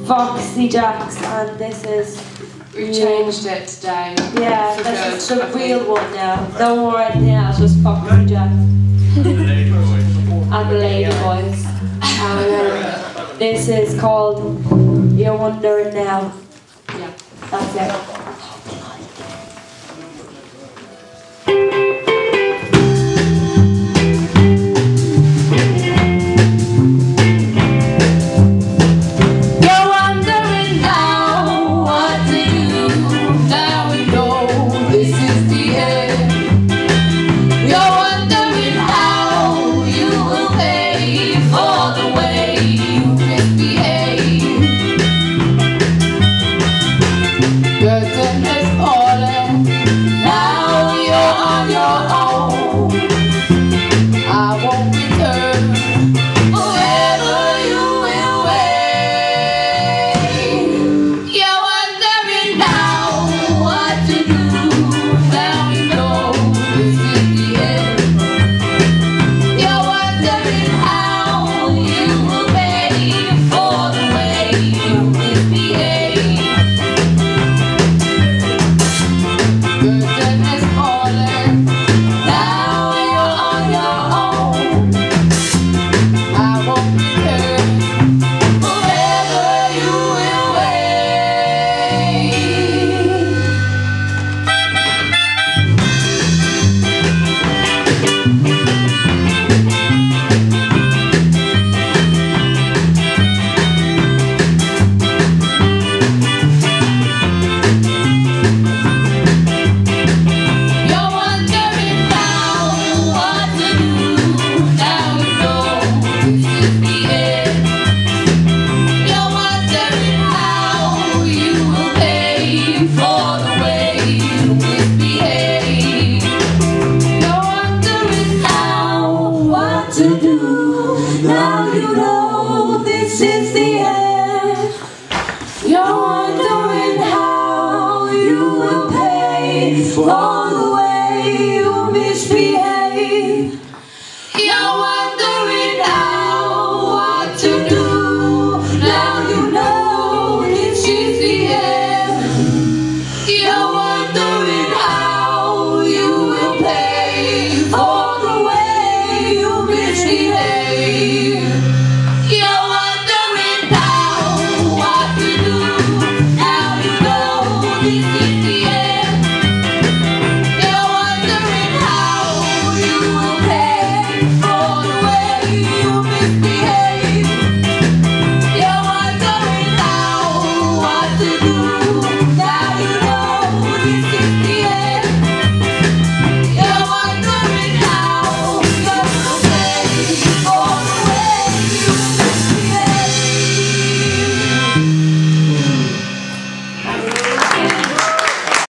Foxxxy Jacks, and this is... We've changed it today. Yeah, this is the real one now. No more anything else, just Foxxxy Jacks. And the Lady Boys. And this is called You're Wondering Now. Yeah. That's it.